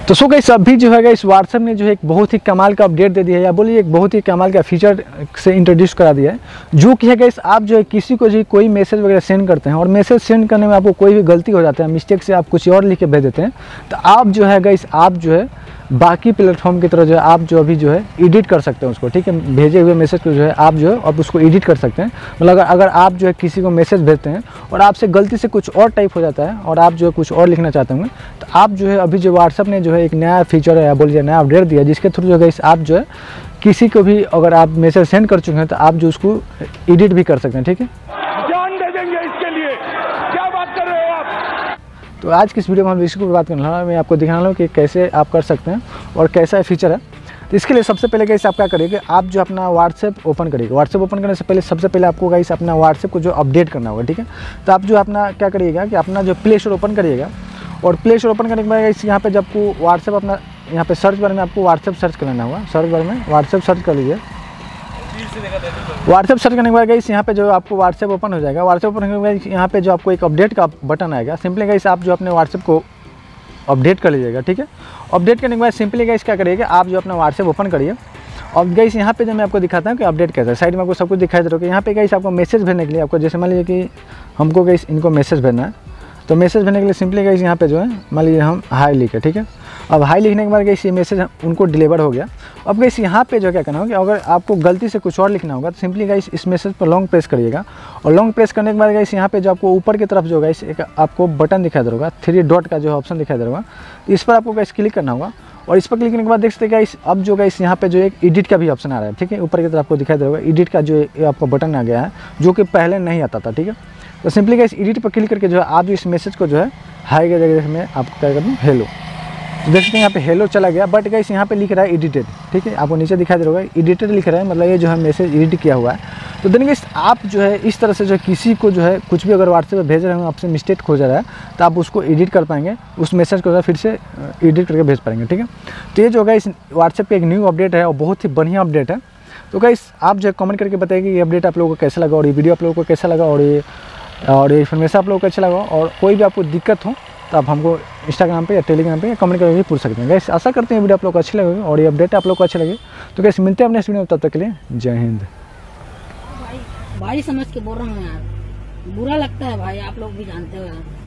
तो so guys अभी जो है इस व्हाट्सएप ने जो है एक बहुत ही कमाल का अपडेट दे दिया है, या बोलिए एक बहुत ही कमाल का फीचर से इंट्रोड्यूस करा दिया है, जो कि है गाइस आप जो है किसी को जो कोई मैसेज वगैरह सेंड करते हैं और मैसेज सेंड करने में आपको कोई भी गलती हो जाता है, मिस्टेक से आप कुछ और लिख के भेज देते हैं, तो आप जो है गाइस आप जो है बाकी प्लेटफॉर्म की तरह जो है आप जो अभी जो है एडिट कर सकते हैं उसको, ठीक है। भेजे हुए मैसेज को जो है आप जो है अब उसको एडिट कर सकते हैं। मतलब अगर आप जो है किसी को मैसेज भेजते हैं और आपसे गलती से कुछ और टाइप हो जाता है और आप जो है कुछ और लिखना चाहते होंगे, तो आप जो है अभी जो व्हाट्सएप ने जो है एक नया फीचर है या बोलिए नया अपडेट दिया, जिसके थ्रू जो है आप जो है किसी को भी अगर आप मैसेज सेंड कर चुके हैं तो आप जो उसको एडिट भी कर सकते हैं, ठीक है। जान दे देंगे इसके लिए, क्या बात कर रहे हो आप। तो आज की इस वीडियो में हम इसी को बात करने वाला हूँ, मैं आपको दिखाने वाला हूँ कि कैसे आप कर सकते हैं और कैसा फीचर है। तो इसके लिए सबसे पहले गाइस आप क्या करिएगा, आप जो अपना व्हाट्सएप ओपन करिएगा। व्हाट्सएप ओपन करने से पहले सबसे पहले आपको गाइस अपना व्हाट्सएप को जो अपडेट करना होगा, ठीक है। तो आप जो अपना क्या करिएगा कि अपना जो प्ले स्टोर ओपन करिएगा, और प्ले स्टोर ओपन करने के बाद गाइस यहाँ पे जब आपको व्हाट्सएप अपना यहाँ पे सर्च बार में आपको व्हाट्सएप सर्च कर लेना होगा। सर्च बार में व्हाट्सएप सर्च कर लीजिए। व्हाट्सएप सर्च करने के बाद गाइस यहाँ पे जो आपको व्हाट्सएप ओपन हो जाएगा। व्हाट्सएप ओपन करने के बाद यहाँ पे जो आपको एक अपडेट का बटन आएगा, सिंपली गाइस आप जो अपने व्हाट्सएप को अपडेट कर लीजिएगा, ठीक है। अपडेट करने के बाद सिंपली गाइस क्या करिएगा, आप जो अपना व्हाट्सएप ओपन करिए। अब गाइस यहाँ पे जो मैं आपको दिखाता हूँ कि अपडेट कैसा है, साइड में आपको सब कुछ दिखाई दे रहा है। यहाँ पे गाइस आपको मैसेज भेजने के लिए आपको जैसे मान लीजिए कि हमको गाइस इनको मैसेज भेजना है, तो मैसेज भेजने के लिए सिंपली गाइस यहाँ पे जो है मान लीजिए हम हाई लिखे, ठीक है। अब हाई लिखने के बाद गाइस ये मैसेज उनको डिलीवर हो गया। अब गाइस यहाँ पे जो क्या करना होगा, अगर आपको गलती से कुछ और लिखना होगा तो सिंपली गाइस इस मैसेज पर लॉन्ग प्रेस करिएगा, और लॉन्ग प्रेस करने के बाद गाइस यहाँ पे जो आपको ऊपर की तरफ जो गाइस एक आपको बटन दिखाई दे रहा, 3 डॉट का जो ऑप्शन दिखाई दे रहा, इस पर आपको गाइस क्लिक करना होगा। और इस पर क्लिक करने के बाद देख सकते हैं गाइस अब जो गाइस यहाँ पे जो एक एडिट का भी ऑप्शन आ रहा है, ठीक है। ऊपर की तरफ आपको दिखाई दे रहा होगा एडिट का जो आपको बटन आ गया है, जो कि पहले नहीं आता था, ठीक है। तो सिंपली गाइस एडिट पर क्लिक करके जो है आप जो इस मैसेज को जो है हाई के जगह में आप क्या करते हैं हेलो, तो देख सकते हैं यहाँ पे हेलो चला गया, बट गाइस यहाँ पे लिख रहा है एडिटेड, ठीक है। आपको नीचे दिखाई दे रहा होगा एडिटेड लिख रहा है, मतलब ये जो है मैसेज एडिट किया हुआ है। तो देन गाइस आप जो है इस तरह से जो किसी को जो है कुछ भी अगर व्हाट्सएप पे भेज रहे हो, आपसे मिस्टेक हो जा रहा है, तो आप उसको एडिट कर पाएंगे, उस मैसेज को फिर से एडिट करके भेज पाएंगे, ठीक है। तो ये जो गाइस व्हाट्सएप पे एक न्यू अपडेट है और बहुत ही बढ़िया अपडेट है। तो गाइस आप जो कमेंट करके बताइए कि ये अपडेट आप लोगों को कैसा लगा, और ये वीडियो आप लोगों को कैसा लगा, और ये इन्फॉर्मेशन आप लोगों को अच्छा लगा। और कोई भी आपको दिक्कत हो तो आप हमको इंस्टाग्राम पे या टेलीग्राम पे या कमेंट करके पूछ सकते हैं। गाइस आशा करते हैं वीडियो आप लोग को अच्छी लगेगी और ये अपडेट आप लोग को अच्छे लगे। तो गाइस मिलते हैं अपने इस वीडियो में, तब तक के लिए जय हिंद। भाई समझ के बोल रहा हूँ यार, बुरा लगता है भाई, आप लोग भी जानते हो यार।